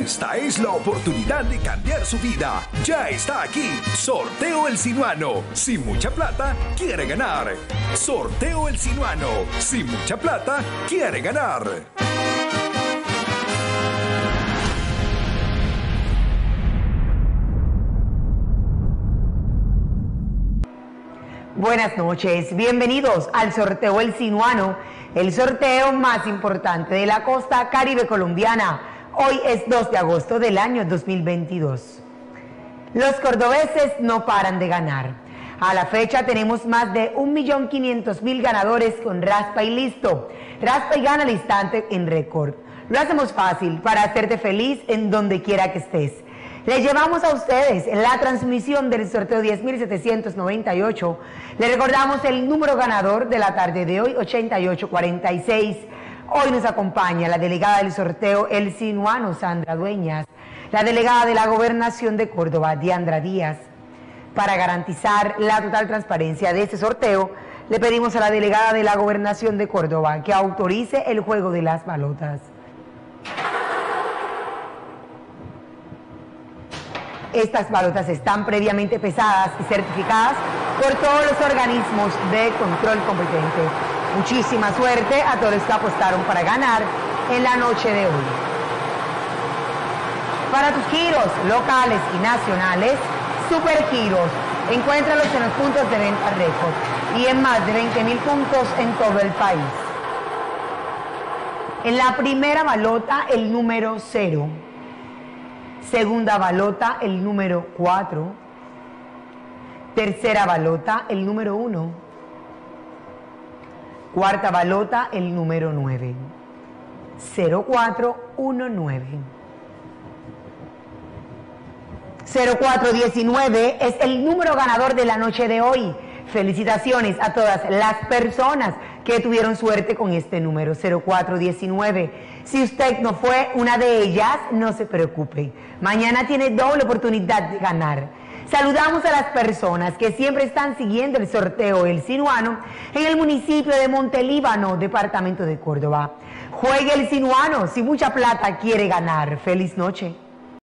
Esta es la oportunidad de cambiar su vida. Ya está aquí. Sorteo El Sinuano. Si mucha plata, quiere ganar. Sorteo El Sinuano. Si mucha plata, quiere ganar. Buenas noches, bienvenidos al sorteo El Sinuano, el sorteo más importante de la costa caribe colombiana. Hoy es 2 de agosto del año 2022. Los cordobeses no paran de ganar. A la fecha tenemos más de 1.500.000 ganadores con Raspa y Listo. Raspa y gana al instante en récord. Lo hacemos fácil para hacerte feliz en donde quiera que estés. Les llevamos a ustedes la transmisión del sorteo 10.798. Les recordamos el número ganador de la tarde de hoy, 8846. Hoy nos acompaña la delegada del sorteo El Sinuano, Sandra Dueñas, la delegada de la Gobernación de Córdoba, Diandra Díaz. Para garantizar la total transparencia de este sorteo, le pedimos a la delegada de la Gobernación de Córdoba que autorice el juego de las balotas. Estas balotas están previamente pesadas y certificadas por todos los organismos de control competente. Muchísima suerte a todos los que apostaron para ganar en la noche de hoy. Para tus giros locales y nacionales, Supergiros, encuéntralos en los puntos de venta récord y en más de 20.000 puntos en todo el país. En la primera balota, el número 0. Segunda balota, el número 4. Tercera balota, el número 1. Cuarta balota, el número 9. 0419. 0419 es el número ganador de la noche de hoy. Felicitaciones a todas las personas que tuvieron suerte con este número, 0419. Si usted no fue una de ellas, no se preocupe. Mañana tiene doble oportunidad de ganar. Saludamos a las personas que siempre están siguiendo el sorteo El Sinuano en el municipio de Montelíbano, departamento de Córdoba. Juegue El Sinuano, si mucha plata quiere ganar. Feliz noche.